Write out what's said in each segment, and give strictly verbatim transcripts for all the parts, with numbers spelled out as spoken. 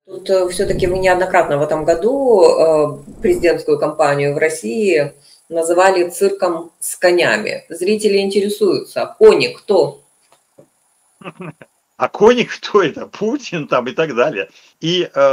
Тут все-таки вы неоднократно в этом году президентскую кампанию в России называли цирком с конями. Зрители интересуются, кони кто? А кони кто это? Путин там и так далее. И э,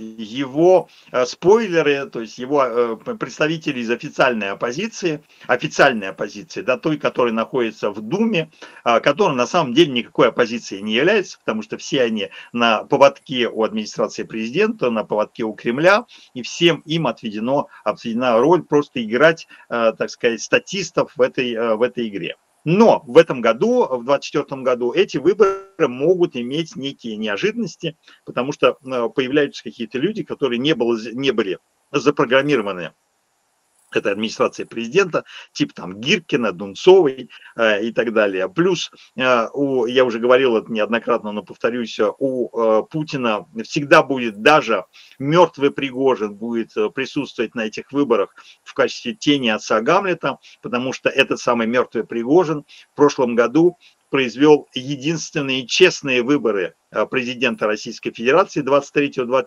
его э, спойлеры, то есть его э, представители из официальной оппозиции, официальной оппозиции, да, той, которая находится в Думе, э, которая на самом деле никакой оппозицией не является, потому что все они на поводке у администрации президента, на поводке у Кремля, и всем им отведено, отведена роль просто играть, э, так сказать, статистов в этой, э, в этой игре. Но в этом году, в двадцать четвёртом году, эти выборы могут иметь некие неожиданности, потому что появляются какие-то люди, которые не, было, не были запрограммированы этой администрации президента, типа там Гиркина, Дунцовой э, и так далее. Плюс, э, у, я уже говорил это неоднократно, но повторюсь, у э, Путина всегда будет, даже мертвый Пригожин будет присутствовать на этих выборах в качестве тени отца Гамлета, потому что этот самый мертвый Пригожин в прошлом году произвел единственные честные выборы президента Российской Федерации двадцать третьего — двадцать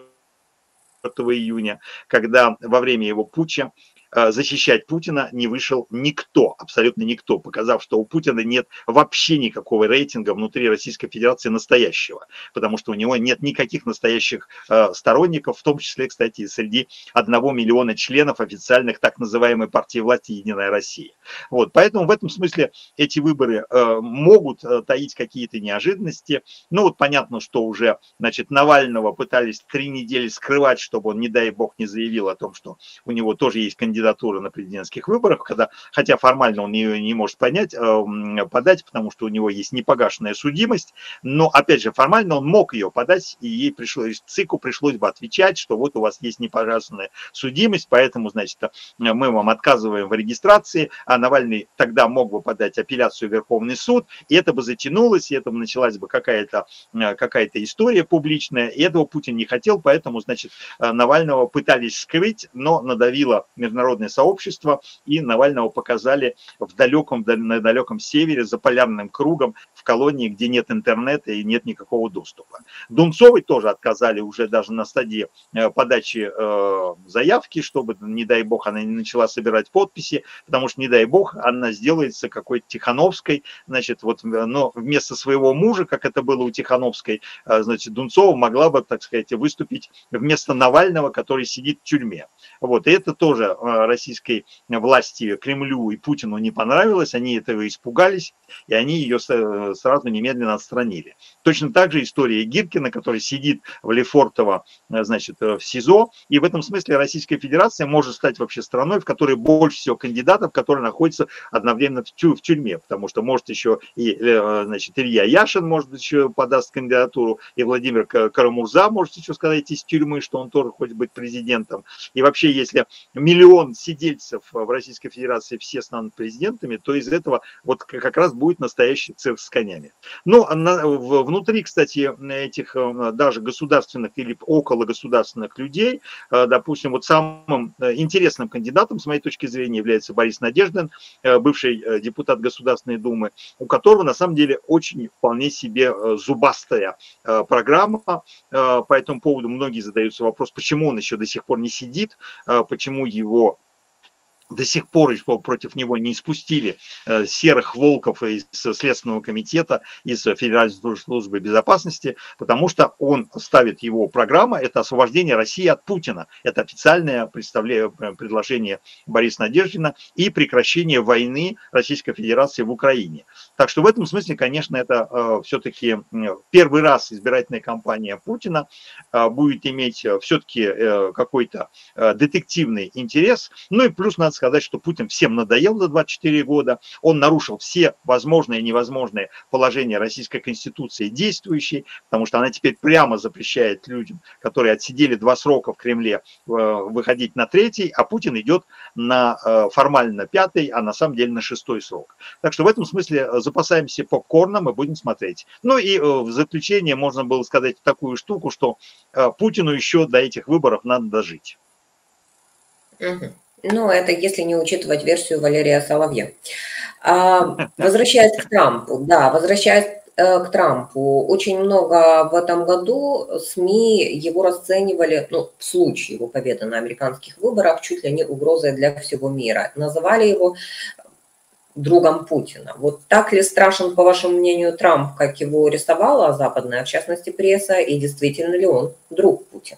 четвёртого июня, когда во время его путча защищать Путина не вышел никто, абсолютно никто, показав, что у Путина нет вообще никакого рейтинга внутри Российской Федерации настоящего, потому что у него нет никаких настоящих э, сторонников, в том числе, кстати, среди одного миллиона членов официальных так называемой партии власти «Единая Россия». Вот, поэтому в этом смысле эти выборы э, могут э, таить какие-то неожиданности. Ну вот понятно, что уже, значит, Навального пытались три недели скрывать, чтобы он, не дай бог, не заявил о том, что у него тоже есть кандидатура на президентских выборах, когда, хотя формально он ее не может понять, э, подать, потому что у него есть непогашенная судимость, но, опять же, формально он мог ее подать, и ей пришлось, ЦИКу пришлось бы отвечать, что вот у вас есть непогашенная судимость, поэтому, значит, мы вам отказываем в регистрации, а Навальный тогда мог бы подать апелляцию в Верховный суд, и это бы затянулось, и это бы началась бы какая-то какая-то история публичная, и этого Путин не хотел, поэтому, значит, Навального пытались скрыть, но надавило международное сообщество, и Навального показали в далеком, на далеком севере, за полярным кругом, в колонии, где нет интернета и нет никакого доступа. Дунцовой тоже отказали уже даже на стадии подачи э, заявки, чтобы, не дай бог, она не начала собирать подписи, потому что, не дай бог, она сделается какой-то Тихановской, значит, вот, но вместо своего мужа, как это было у Тихановской, значит, Дунцова могла бы, так сказать, выступить вместо Навального, который сидит в тюрьме. Вот, и это тоже российской власти, Кремлю и Путину не понравилось, они этого испугались, и они ее сразу немедленно отстранили. Точно так же история Гиркина, который сидит в Лефортово, значит, в СИЗО, и в этом смысле Российская Федерация может стать вообще страной, в которой больше всего кандидатов, которые находятся одновременно в, тю в тюрьме, потому что может еще и, значит, Илья Яшин может еще подаст кандидатуру, и Владимир Карамурза может еще сказать из тюрьмы, что он тоже хочет быть президентом. И вообще, если миллион сидельцев в Российской Федерации все станут президентами, то из этого вот как раз будет настоящий цирк с конями. Но внутри, кстати, этих даже государственных или около государственных людей, допустим, вот самым интересным кандидатом, с моей точки зрения, является Борис Надеждин, бывший депутат Государственной Думы, у которого на самом деле очень вполне себе зубастая программа. По этому поводу многие задаются вопрос, почему он еще до сих пор не сидит, почему его до сих пор против него не испустили серых волков из Следственного комитета, из Федеральной службы безопасности, потому что он ставит его программа, это освобождение России от Путина. Это официальное предложение Бориса Надеждина и прекращение войны Российской Федерации в Украине. Так что в этом смысле, конечно, это все-таки первый раз избирательная кампания Путина будет иметь все-таки какой-то детективный интерес. Ну и плюс надо сказать, что Путин всем надоел за двадцать четыре года, он нарушил все возможные и невозможные положения Российской Конституции действующей, потому что она теперь прямо запрещает людям, которые отсидели два срока в Кремле, выходить на третий, а Путин идет на формально пятый, а на самом деле на шестой срок. Так что в этом смысле запасаемся попкорном и будем смотреть. Ну и в заключение можно было сказать такую штуку, что Путину еще до этих выборов надо дожить. Угу. Ну, это если не учитывать версию Валерия Соловья. А, возвращаясь к Трампу, да, возвращаясь к Трампу. Очень много в этом году СМИ его расценивали, ну, в случае его победы на американских выборах, чуть ли не угрозой для всего мира. Называли его другом Путина. Вот так ли страшен, по вашему мнению, Трамп, как его рисовала западная, в частности, пресса, и действительно ли он друг Путина?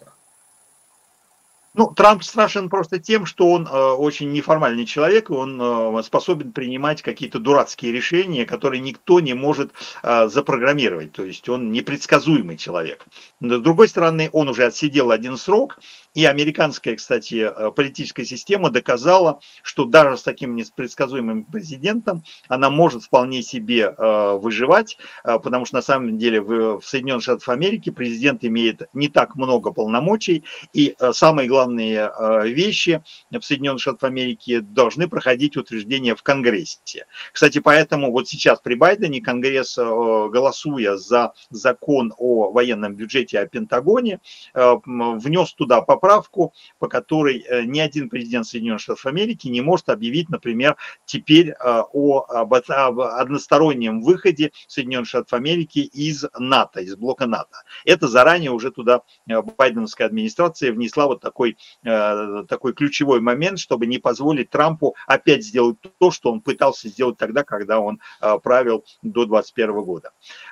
Ну, Трамп страшен просто тем, что он э, очень неформальный человек, и он э, способен принимать какие-то дурацкие решения, которые никто не может э, запрограммировать. То есть он непредсказуемый человек. Но, с другой стороны, он уже отсидел один срок, и американская, кстати, политическая система доказала, что даже с таким непредсказуемым президентом она может вполне себе э, выживать, э, потому что на самом деле в, в Соединенных Штатах Америки президент имеет не так много полномочий, и э, самое главное, вещи в Соединенных Штатах Америки должны проходить утверждение в Конгрессе. Кстати, поэтому вот сейчас при Байдене Конгресс, голосуя за закон о военном бюджете, о Пентагоне, внес туда поправку, по которой ни один президент Соединенных Штатов Америки не может объявить, например, теперь о, об, об одностороннем выходе Соединенных Штатов Америки из НАТО, из блока НАТО. Это заранее уже туда байденовская администрация внесла вот такой такой ключевой момент, чтобы не позволить Трампу опять сделать то, что он пытался сделать тогда, когда он правил до двадцать первого года.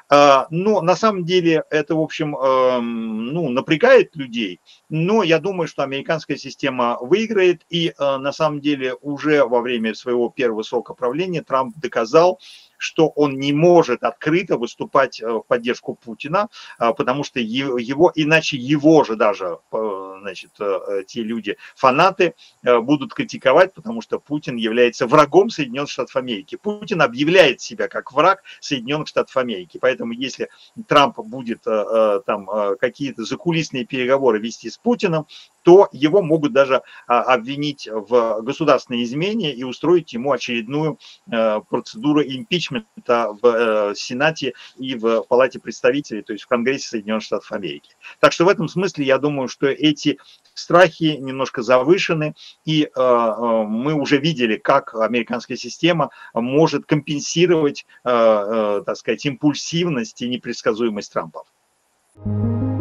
Но на самом деле это, в общем, ну, напрягает людей, но я думаю, что американская система выиграет, и на самом деле уже во время своего первого срока правления Трамп доказал, что он не может открыто выступать в поддержку Путина, потому что его, иначе его же даже, значит, те люди, фанаты, будут критиковать, потому что Путин является врагом Соединенных Штатов Америки. Путин объявляет себя как враг Соединенных Штатов Америки. Поэтому если Трамп будет там какие-то закулисные переговоры вести с Путиным, то его могут даже обвинить в государственной измене и устроить ему очередную процедуру импичмента в Сенате и в Палате представителей, то есть в Конгрессе Соединенных Штатов Америки. Так что в этом смысле я думаю, что эти страхи немножко завышены, и мы уже видели, как американская система может компенсировать, так сказать, импульсивность и непредсказуемость Трампа.